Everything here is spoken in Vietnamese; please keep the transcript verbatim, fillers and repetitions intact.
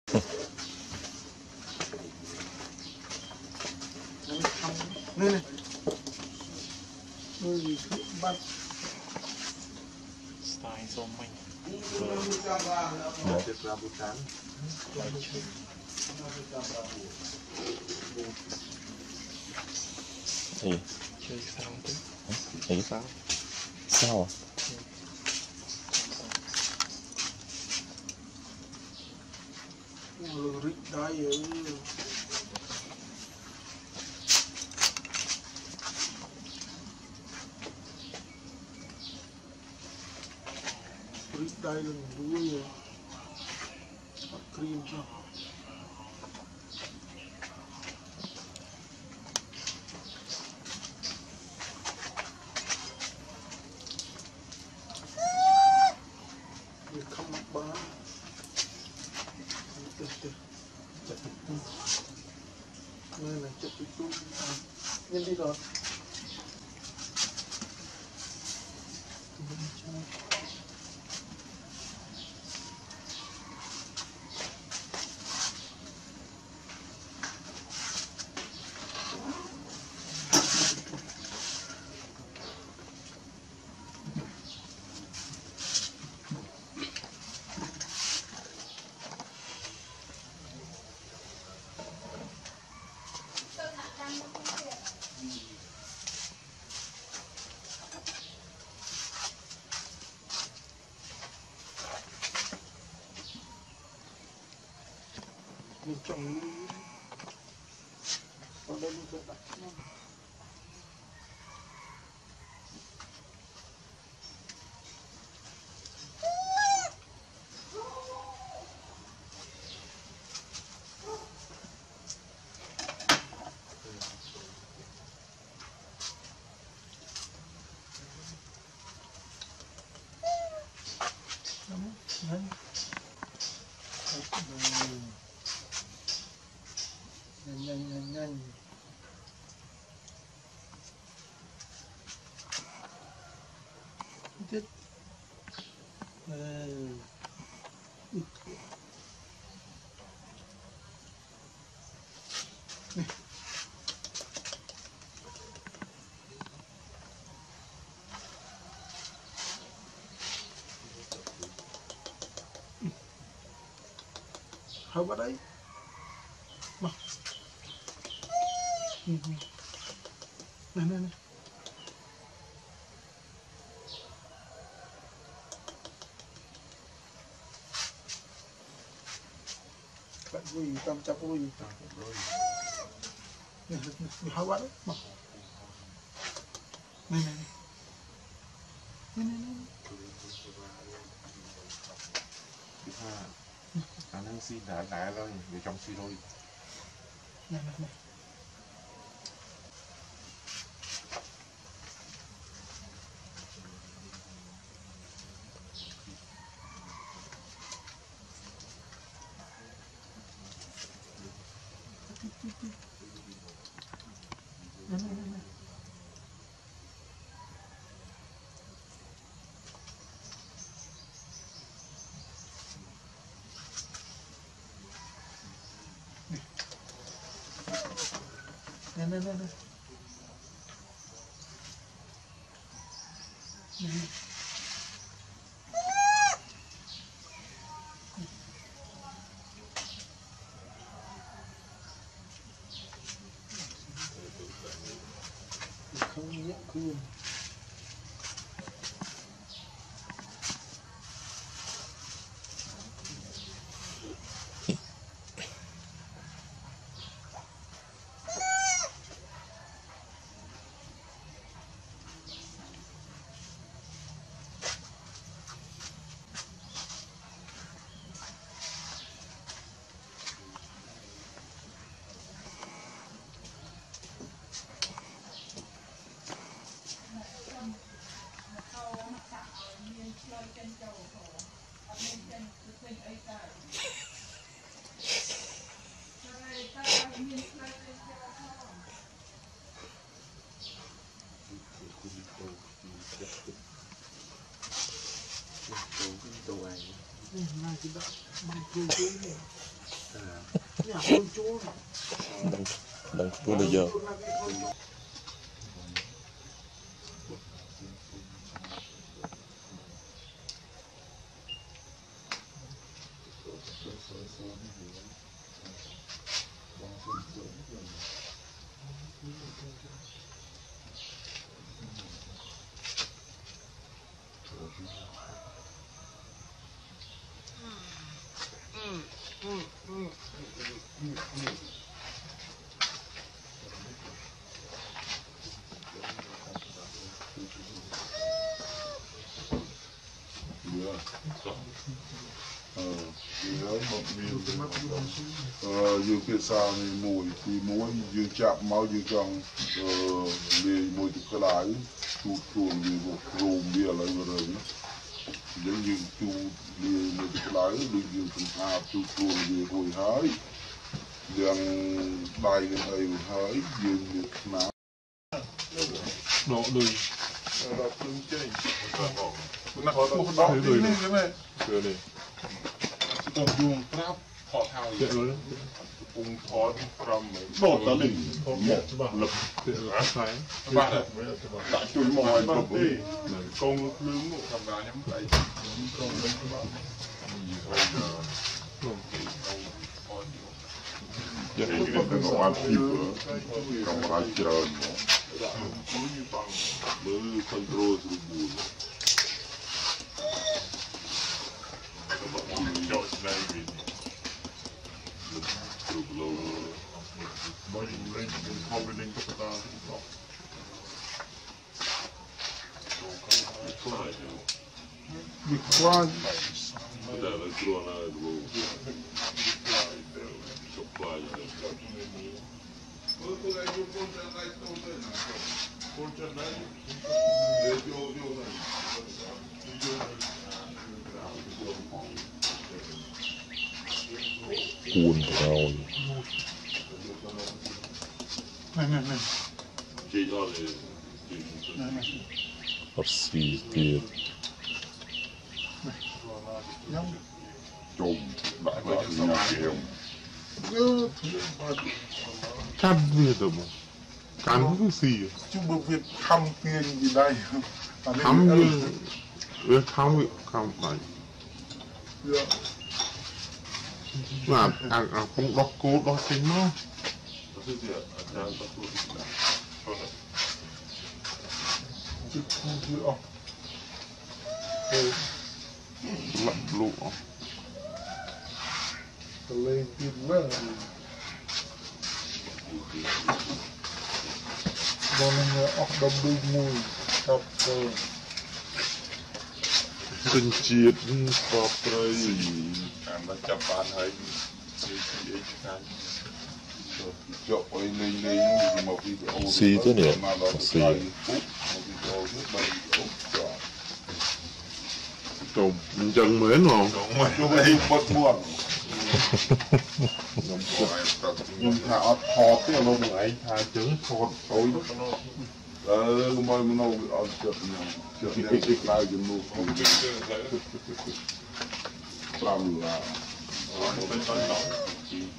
Này này. Đôi gì bắt. Style so mạnh. Được ra bút trắng. Gì? Chơi sao chứ? Gì sao? Sao à? Ôi, rít đáy ơi. Rít đáy lần đuôi rồi. Bắt cream cho. Không mặc bá. Từ từ. Chặt từ từ. Đây là chặt từ từ. Nhân đi rồi. Mình chọn ở đây mình sẽ đặt nó. Đấy. Nhanh nhanh nhanh nhanh. Tiếp. Đây. Hầu vào đấy. Mà. Này này này. Bạn vui tâm chấp vui. Này hầu vào đấy. Mà. Này này này. Này này này. Khả năng xin đã đã rồi, để trong suy đôi. Này này này. Này này này. Này này này này. Này. Không nhẹ cương. Này kita main game đang đang tôi là giờ dương kia sao này mùi thì muối dương chạm máu dương trong về mùi từ cái lái chuột chuồn về một rùm bia lại vào rồi nhá giống như chu về mùi từ cái lái được dương từ hạt chuột chuồn về hồi hái dương đài cái này hái dương được ná đổ đùi đập lưng chơi nó có một đỏ tí lên cái này chưa đi còn dùng trap thọ thao chạy luôn cùng thọ from đổ tao đỉnh lập chạy lá phái ba này đã chui mồi ba đi công lưỡng một thằng nào nhắm lại Cái này nó ăn thịt trong hai trời mới control sự buồn cho này vì được lâu bao nhiêu lên không lên cấp ta việc quan Ada la corona do supply. cuốn rồi này này này Chị cho thì hot xì tiệt trùng đại loại nhà kiểu cắt việc rồi mà cắn cái gì chứ bực việc thăm tiền gì đây thăm như việc thăm việc thăm phải là à à không đọc cô đọc chính nó chứ không chịu không lạnh lụa lên tiền quá còn là ốc đâm đuôi mùi cặp rồi tình chiết bọt rồi ăn nó chập ăn hơi chọc ấy lên lên mà vì xì thế này xì trùng chân mến không cho cái bất buồn nhưng thà ớt thọt cái lông ấy thà trứng thọt thôi ờ mà mình nói ớt chật chật đen cái lai cho nó làm là